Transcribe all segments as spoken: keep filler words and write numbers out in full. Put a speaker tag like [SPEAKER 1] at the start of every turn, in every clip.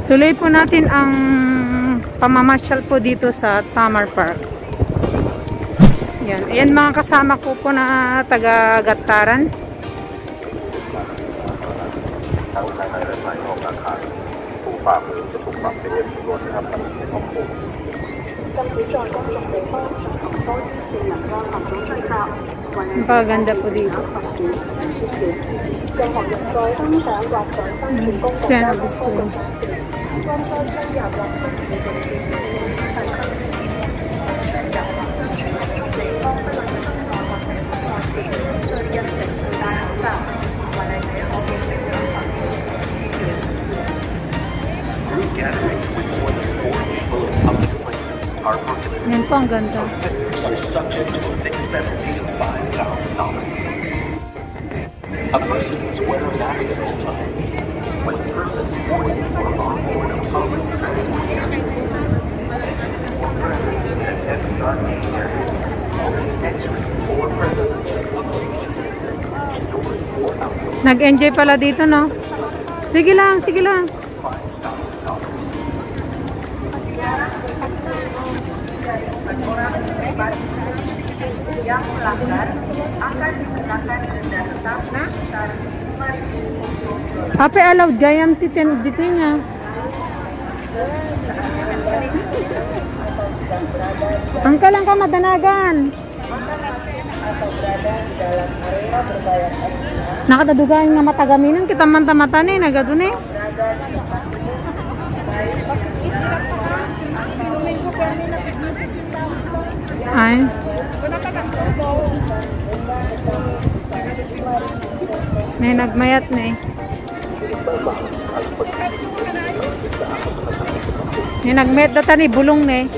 [SPEAKER 1] Tuloy po natin ang pamamasyal po dito sa Tamar Park. Yan. Ayan mga kasama ko po na taga Gattaran. Napakaganda po dito. Siya na gusto. Yan po ang ganda.
[SPEAKER 2] A person is wear a mask at all times. When a person boarding or on board a public transportation or president at S R T area or entering or president indoors or outdoors.
[SPEAKER 1] Nag-enjoy pala dito, no? Sige lang, sige lang.
[SPEAKER 3] Yang melanggar akan dikenakan denda tetap sebesar lima ribu rupiah.
[SPEAKER 1] Apa allowed gayam titin dito niya? Angka lang ka madanagan. Nakatadugan nga matagaminan kita manta-mata ni nagadun eh. Ay. May nagmayat na eh. May nagmayat data ni bulong na eh.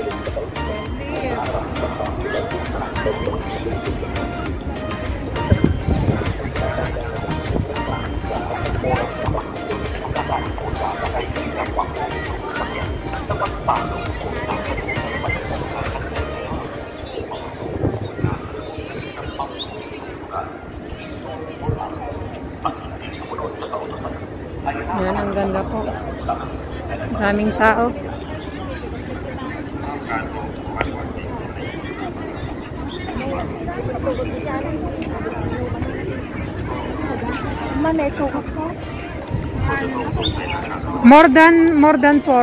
[SPEAKER 1] Yan, ang ganda po. Daming tao. More than, more than four.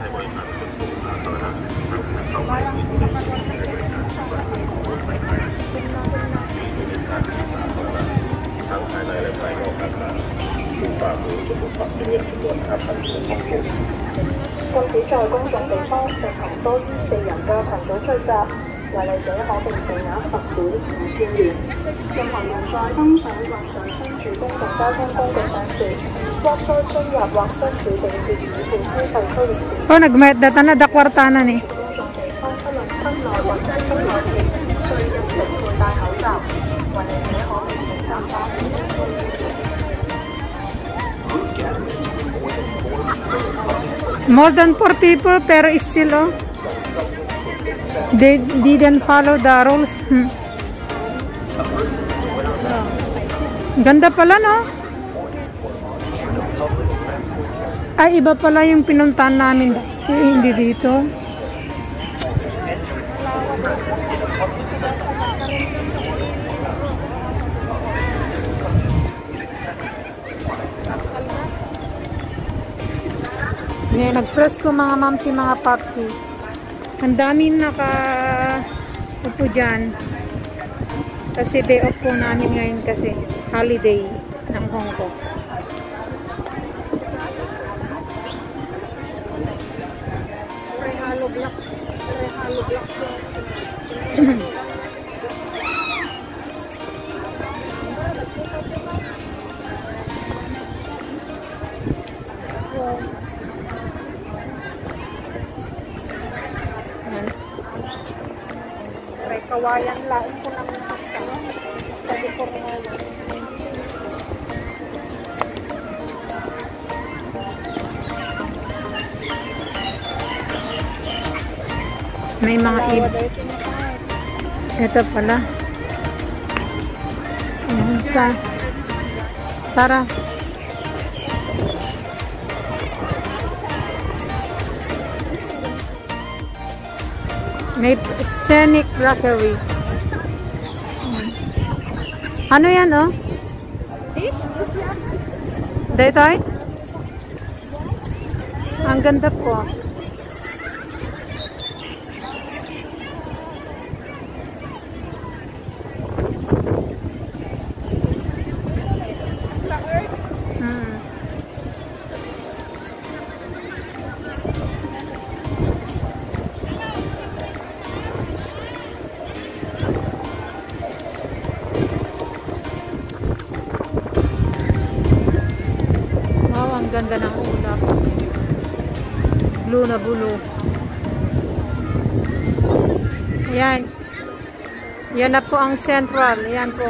[SPEAKER 1] Oh, nagmayat data na da kwartana ni. More than four people pero still oh, they didn't follow the rules. Hmm. Ganda pala no? Ay iba pala yung pinuntahan namin. Hindi dito. Ngayon, nag-press ko mga mamsi, mga papsi. Ang daming naka-upo dyan. Kasi day off po namin ngayon kasi. Holiday ng Hong Kong. Rehalo block. Rehalo block. Kawayan lain po namin paksa. Sabi ko rin nga. May mga iba. Ito pala. Ayan, sa Tara. May scenic rockery. Ano yan, oh? Daytoy? Ang ganda po. Hmm. Wow, ang ganda ng ulap. Blue na blue. Ayan. Yan na po ang central. Ayan po.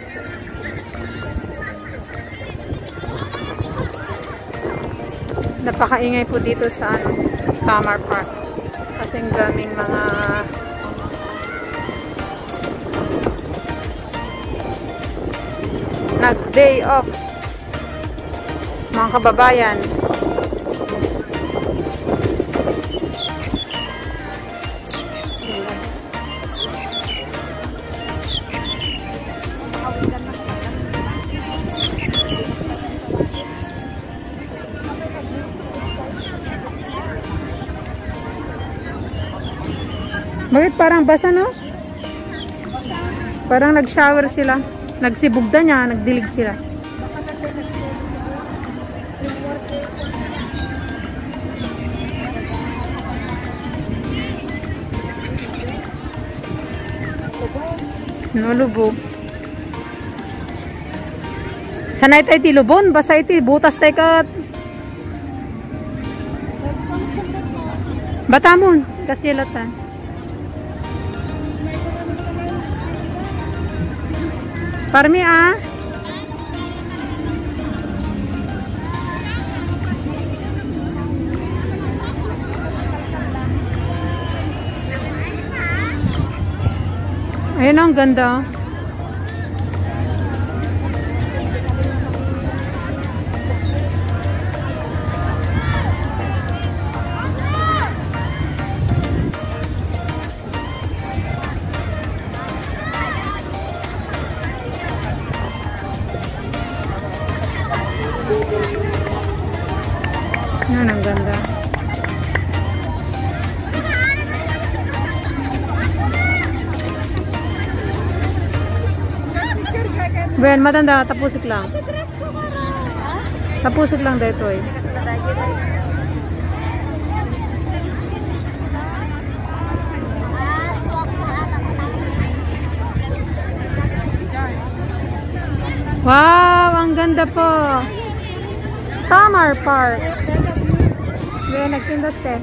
[SPEAKER 1] Napakaingay po dito sa ano, Tamar Park. Kasi ang daming mga nag-day off. Mga kababayan. Bakit parang basa, no? Parang nag-shower sila. Nagsibugda niya, nagdilig sila. Nulubog. Sanay tayo ti lubon, basa iti butas tayo kat. Batamon, kasi latan. Parmi ah. Ayun, ang ganda. Yan, ang ganda. Ben, matanda, tapusik lang. Tapusik lang dito eh. Wow, ang ganda po. Tamar Park. Ben, nagtindas ka.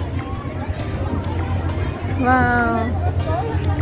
[SPEAKER 1] Wow.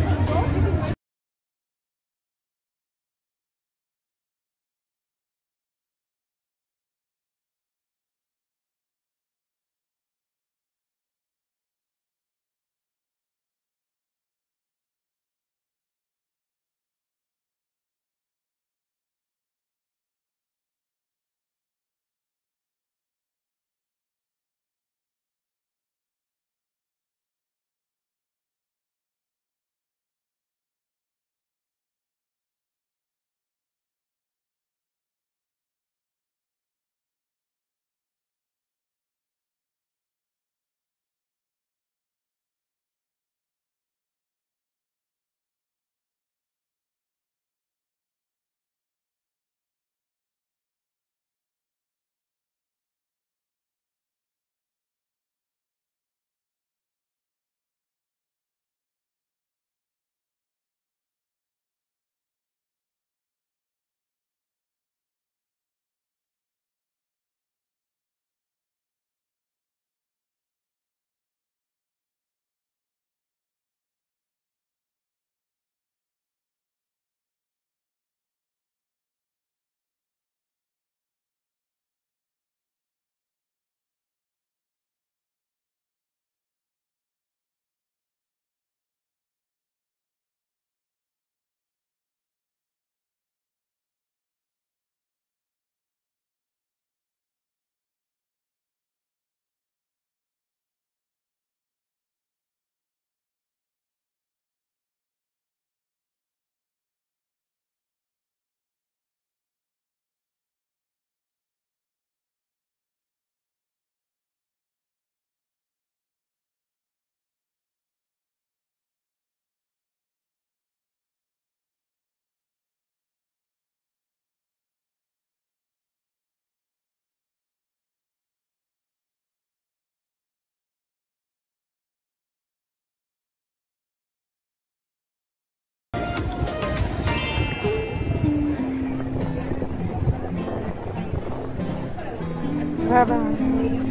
[SPEAKER 1] Bye-bye.